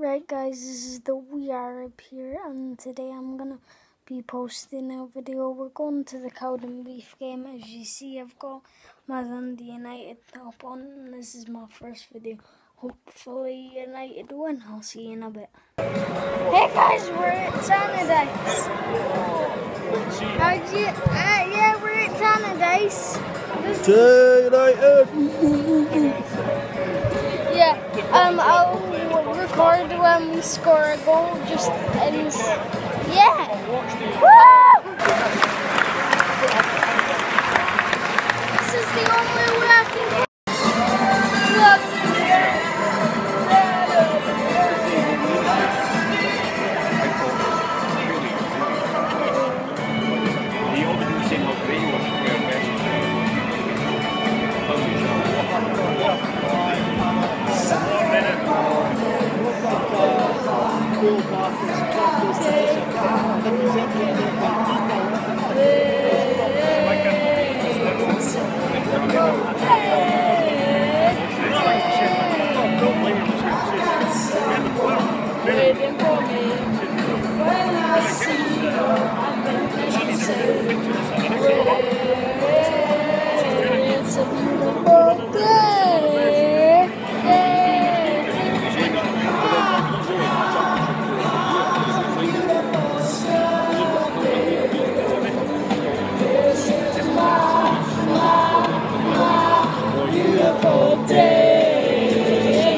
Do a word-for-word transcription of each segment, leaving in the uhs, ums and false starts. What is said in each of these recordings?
Right guys, this is the We Are up here, and today I'm gonna be posting a video. We're going to the Cowdenbeath game. As you see, I've got my Dundee United top on, and this is my first video. Hopefully United win. I'll see you in a bit. Hey guys, we're at Tannadice. How'd you, uh, yeah, we're at Tannadice. United! Yeah, um, I'll record when we score a goal, just in, yeah! Woo! This is the only way I can get. Look! Waiting for me when I see you, I'm gonna say, it's a beautiful day. Beautiful day.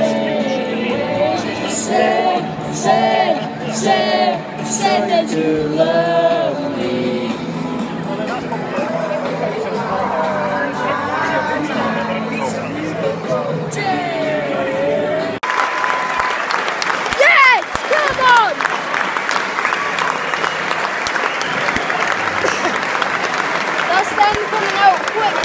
Say, say, say, say that you love me. Yes, come on! That's them coming out quick.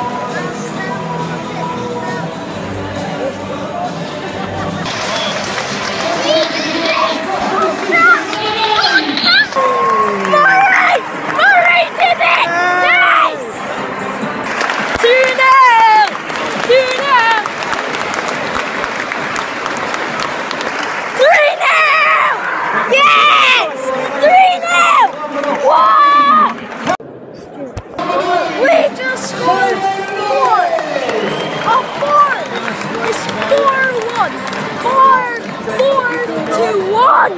We just scored four! A four! It's four one! Four, four to one!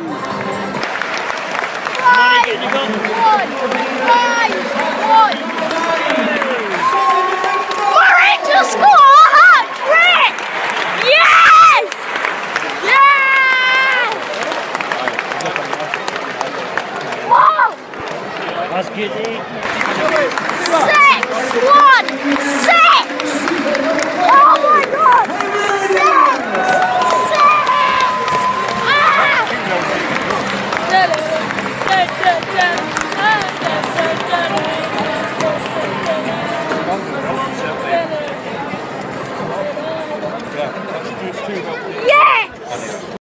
Five one! Five one! We're just scored a hat trick! Yes! Yes! Whoa! That's good, eh? Six! One! Six! Oh my god! Six!